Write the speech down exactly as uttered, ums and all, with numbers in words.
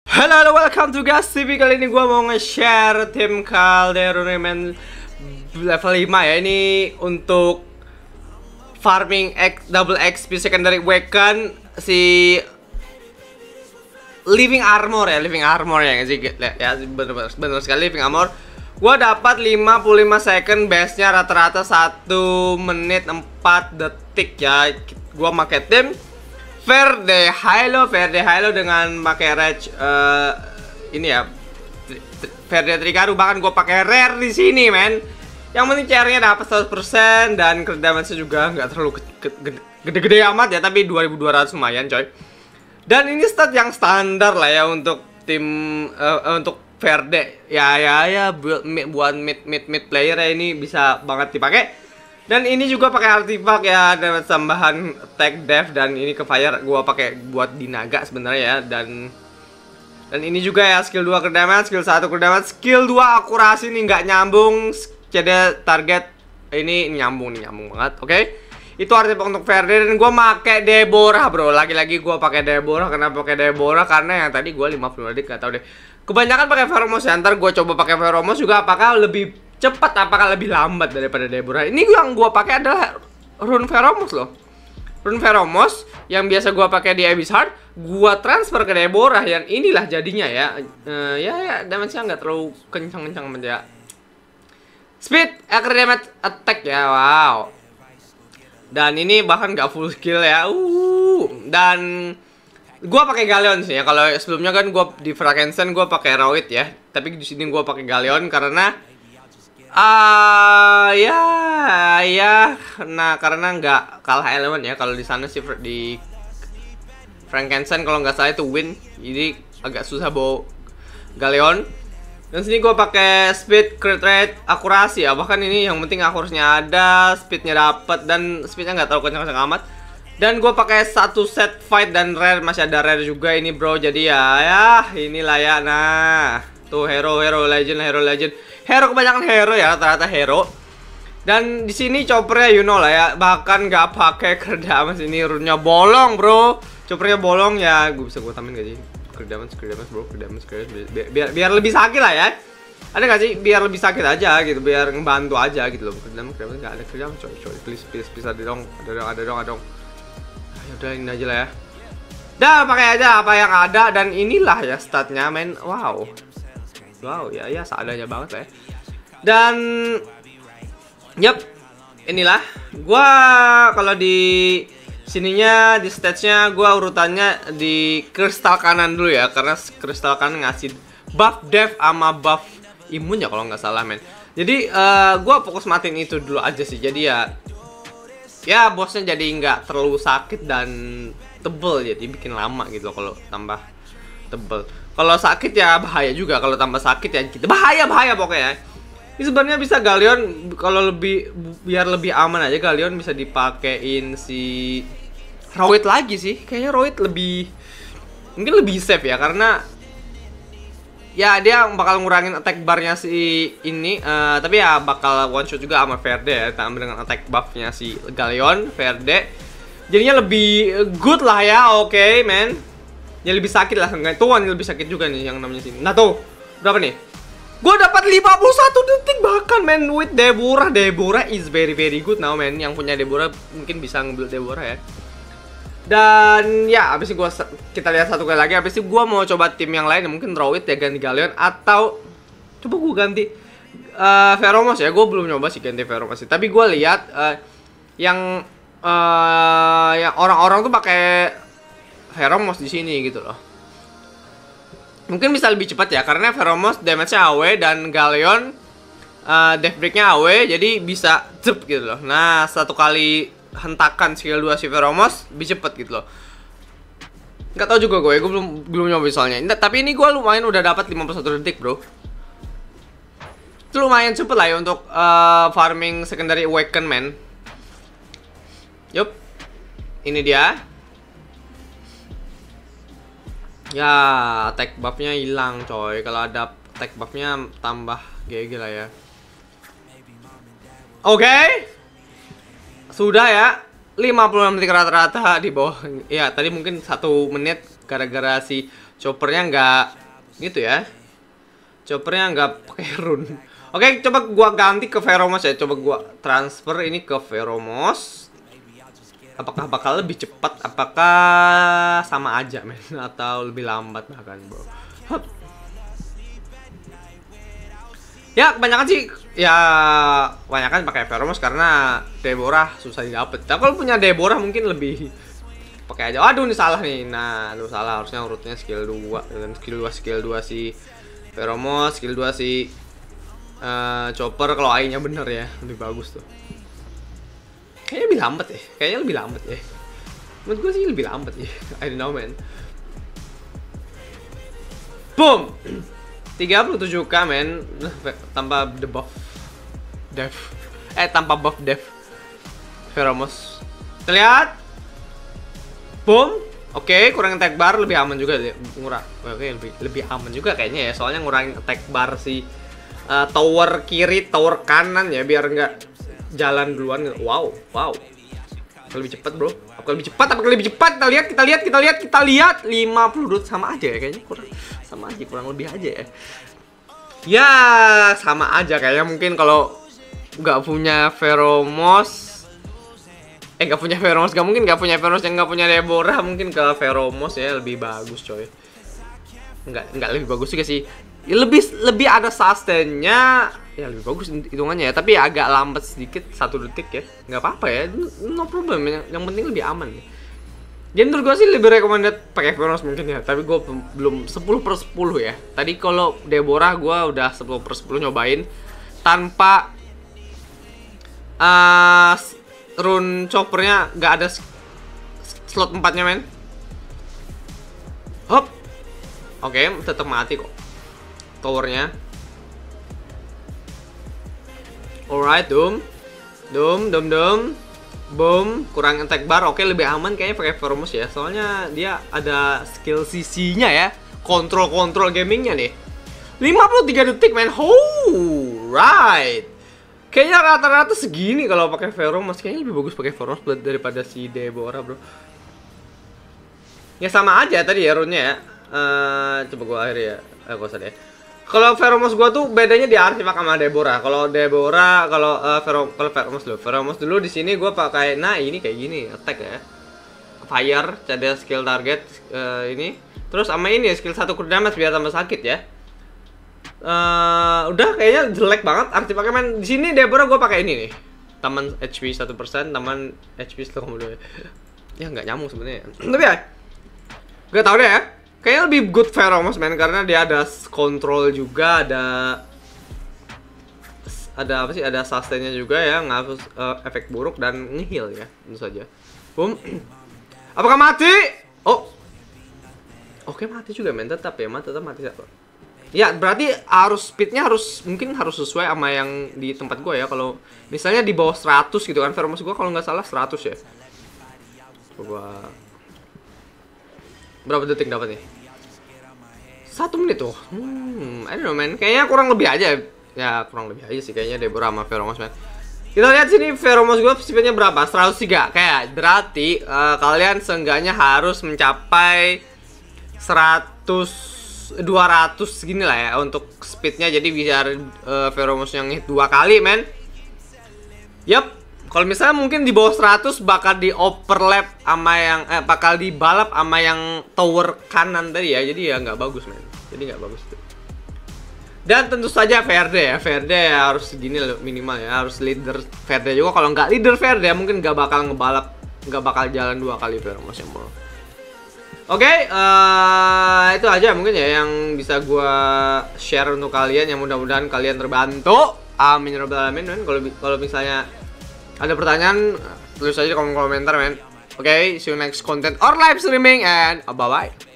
Halo, halo, welcome to Gas T V. Kali ini gue mau nge-share tim Calderon Rayman level lima ya. Ini untuk farming X, double X P secondary weapon si living armor ya, living armor ya sih ya, bener, bener sekali living armor. Gue dapat lima puluh lima second, base-nya rata-rata satu menit empat detik ya. Gue pakai tim Verde Hilo, Verde Hilo dengan pakai rage uh, ini ya, Verde Trigaru, bahkan gue pakai rare di sini, men. Yang penting C R-nya dapat seratus persen dan crit damage-nya juga nggak terlalu gede-gede amat ya, tapi dua ribu dua ratus lumayan, coy. Dan ini stat yang standar lah ya untuk tim uh, untuk Verde. Ya ya ya buat buat mid mid mid player ya, ini bisa banget dipakai. Dan ini juga pakai artifak ya, dan tambahan attack def, dan ini ke fire gua pakai buat di naga sebenarnya ya. Dan dan ini juga ya skill dua crit damage, skill satu crit damage, skill dua akurasi nih nggak nyambung. Jadi target ini nyambung nih, nyambung banget. Oke. Okay? Itu artifak untuk Verde, dan gua pakai Deborah, bro. Lagi-lagi gua pakai Deborah. Kenapa pakai Deborah? Karena yang tadi gua lima puluh detik, gak tahu deh. Kebanyakan pakai Feromos ya. Ntar gua coba pakai Feromos juga, apakah lebih cepat, apakah lebih lambat daripada Deborah. Ini yang gua pakai adalah rune Feromos loh. Rune Feromos yang biasa gua pakai di Abyss Heart, gua transfer ke Deborah, yang inilah jadinya ya. Uh, ya ya, damage-nya nggak terlalu kencang-kencang amat ya. Speed, acrobatic attack ya, wow. Dan ini bahkan nggak full skill ya. Uh, dan gua pakai Galleon sih ya. Kalau sebelumnya kan gua di Frankenstein gua pakai Roid ya. Tapi di sini gua pakai Galleon karena Ah uh, ya ya nah karena nggak kalah elemen ya. Kalau di sana sih di Frankenstein kalau nggak salah itu win, jadi agak susah bawa Galleon. Dan sini gue pakai speed, crit rate, akurasi ya. Bahkan ini yang penting akurasinya ada, speednya dapat, dan speednya nggak terlalu kencang-kencang amat. Dan gue pakai satu set fight dan rare, masih ada rare juga ini, bro. Jadi ya ya inilah ya. Nah tuh hero hero legend hero legend hero, kebanyakan hero ya, rata-rata hero. Dan di sini choppernya you know lah ya, bahkan nggak pakai crit damage. Ini rune-nya bolong, bro. Choppernya bolong ya, gue bisa gue tambahin gak sih? Crit damage, crit damage, bro, crit damage, crit damage. Biar, biar biar lebih sakit lah ya. Ada gak sih? Biar lebih sakit aja gitu, biar ngebantu aja gitu loh. Crit damage, crit damage, nggak ada crit damage, coy, coy. Please, please, please, ada dong, ada dong, ada dong, ada dong. Ayo udah ini aja lah ya. Dah, pakai aja apa yang ada, dan inilah ya statnya, men. Wow. Wow, ya ya seadanya banget lah ya. Dan yup, inilah gua kalau di sininya di stage-nya gua urutannya di kristal kanan dulu ya, karena kristal kanan ngasih buff def sama buff imun ya kalau nggak salah, men. Jadi uh, gua fokus matiin itu dulu aja sih. Jadi ya ya bosnya jadi nggak terlalu sakit dan tebel, jadi bikin lama gitu loh kalau tambah tebel. Kalau sakit ya bahaya juga, kalau tambah sakit ya gitu. Bahaya bahaya pokoknya. Ini sebenarnya bisa Galleon kalau lebih biar lebih aman aja, Galleon bisa dipakein si Roid lagi sih. Kayaknya Roid lebih mungkin lebih safe ya, karena ya dia bakal ngurangin attack barnya si ini, uh, tapi ya bakal one shot juga sama Verde ya, tambah dengan attack buffnya si Galleon Verde. Jadinya lebih good lah ya. Oke, okay, man. Ya lebih sakit lah, nggak tuh yang lebih sakit juga nih yang namanya sini. Nah tuh berapa nih? Gue dapat lima puluh satu detik bahkan, man, with Deborah. Deborah is very very good now, man. Yang punya Deborah mungkin bisa ngambil Deborah ya. Dan ya abis ini gua, kita lihat satu kali lagi. Abis ini gue mau coba tim yang lain, mungkin Roid ya, ganti Galleon, atau coba gue ganti uh, Feromos ya. Gue belum nyoba sih ganti Feromos sih. Tapi gue lihat uh, yang uh, yang orang-orang tuh pakai Feromos di sini gitu loh. Mungkin bisa lebih cepat ya, karena Feromos damage-nya A W dan Galleon uh, death break-nya A W, jadi bisa cep gitu loh. Nah, satu kali hentakan skill dua si Feromos lebih cepet gitu loh. Nggak tahu juga gue, gue belum belum nyoba soalnya. Nah, tapi ini gue lumayan udah dapat lima puluh satu detik, bro. Itu lumayan cepet lah ya untuk uh, farming secondary awaken, man. Yup. Ini dia. Ya, attack buff-nya hilang, coy. Kalau ada attack buff-nya tambah G G lah ya. Oke. Okay. Sudah ya. lima puluh enam detik rata-rata di bawah. Ya, tadi mungkin satu menit gara-gara si choppernya nggak gitu ya. Choppernya nggak pakai rune. Oke, coba gua ganti ke Feromos ya. Coba gua transfer ini ke Feromos. Apakah bakal lebih cepat? Apakah sama aja, men? Atau lebih lambat bahkan, bro? Hup. Ya, kebanyakan sih ya kebanyakan pakai Feromos karena Deborah susah didapet. Tapi kalau punya Deborah mungkin lebih pakai aja. Aduh, ini salah nih. Nah, lu salah, harusnya urutnya skill dua dan skill dua skill dua si Feromos, skill dua si uh, Chopper kalau A I-nya bener ya, lebih bagus tuh. Kayaknya lebih lambat ya. Kayaknya lebih lambat ya. Menurut gue sih lebih lambat ya. I don't know, man. Boom. tiga puluh tujuh K, men. Tanpa the buff dev. Eh, tanpa buff dev Feromos. Terlihat? Boom. Oke, okay, kurang attack bar, lebih aman juga deh. Ngurang. Oke, okay, lebih lebih aman juga kayaknya ya. Soalnya ngurangin attack bar si uh, tower kiri, tower kanan ya, biar nggak jalan duluan. Wow, wow. Lebih cepat, bro. Apakah lebih cepat? Apakah lebih cepat? Kita lihat, kita lihat, kita lihat, kita lihat. lima puluh dot sama aja ya kayaknya. Kurang sama aja, kurang lebih aja ya. Ya, sama aja kayaknya. Mungkin kalau nggak punya Feromos, eh nggak punya Feromos, nggak mungkin nggak punya Feromos yang nggak punya Deborah, mungkin ke Feromos ya lebih bagus, coy. Nggak nggak lebih bagus juga sih. Ya, lebih lebih ada sustainnya, ya lebih bagus hitungannya ya. Tapi agak lambat sedikit, satu detik ya. Nggak apa-apa ya, no problem. Yang, yang penting lebih aman ya. Jadi menurut gue sih lebih recommended pakai Feromos mungkin ya. Tapi gue belum sepuluh per sepuluh ya. Tadi kalau Deborah gue udah sepuluh per sepuluh nyobain tanpa uh, rune choppernya, nggak ada slot empatnya, men. Hop. Oke, okay, tetap mati kok towernya. Alright, Doom. Doom, Doom, Doom. Boom, kurang attack bar. Oke, lebih aman kayaknya pakai Feromos ya. Soalnya dia ada skill C C-nya ya. Kontrol-kontrol gamingnya nih. lima puluh tiga detik, man. Oh, right. Kayaknya rata-rata segini kalau pakai Feromos. Kayaknya lebih bagus pakai Feromos daripada si Deborah, bro. Ya sama aja tadi ya rune-nya ya. Uh, coba gua akhir ya. Eh, gua usah deh. Kalau Feromos gua tuh bedanya di artefak sama Deborah. Kalau Deborah, kalau uh, Ferom kalau Feromos dulu. Feromos dulu di sini gua pakai, nah ini kayak gini, attack ya. Fire, ada skill target uh, ini. Terus sama ini skill satu crit damage biar tambah sakit ya. Uh, udah kayaknya jelek banget artefaknya, men. Di sini Deborah gua pakai ini nih. Taman H P satu persen, taman H P satu koma dua. Ya nggak nyambung sebenarnya. Tapi ya gak tau deh ya. Kayaknya lebih good Feromos, men, karena dia ada kontrol juga, ada ada apa sih, ada sustainnya juga ya, ngapus uh, efek buruk dan nge-heal ya, tentu saja. Boom. Apakah mati? Oh, oke, mati juga, men, tetap ya, mati tetap mati. Ya berarti harus speednya harus mungkin harus sesuai sama yang di tempat gue ya. Kalau misalnya di bawah seratus gitu kan, Feromos gue kalau nggak salah seratus ya. Gua berapa detik dapat nih? Satu menit tuh. Hmm, I don't know, man. Kayaknya kurang lebih aja. Ya kurang lebih aja sih kayaknya Deborah sama Feromos, man. Kita lihat sini Feromos gue speednya berapa? seratus tiga. Kayak berarti uh, kalian seenggaknya harus mencapai seratus dua ratus segini lah ya untuk speednya. Jadi biar uh, Feromos yang hit dua kali, man. Yap. Kalau misalnya mungkin di bawah seratus bakal di overlap sama yang eh bakal dibalap sama yang tower kanan tadi ya. Jadi ya nggak bagus, men. Jadi nggak bagus tuh. Dan tentu saja Verde ya. Verde ya harus segini minimal ya. Harus leader Verde juga. Kalau nggak leader Verde mungkin nggak bakal ngebalap, nggak bakal jalan dua kali Feromos yang mau. Oke, okay, uh, itu aja mungkin ya yang bisa gua share untuk kalian. Yang mudah-mudahan kalian terbantu. Amin ya rabbal alamin. Kalau kalau misalnya ada pertanyaan, tulis aja di kolom komentar, men. Oke, okay, see you next content or live streaming and bye bye.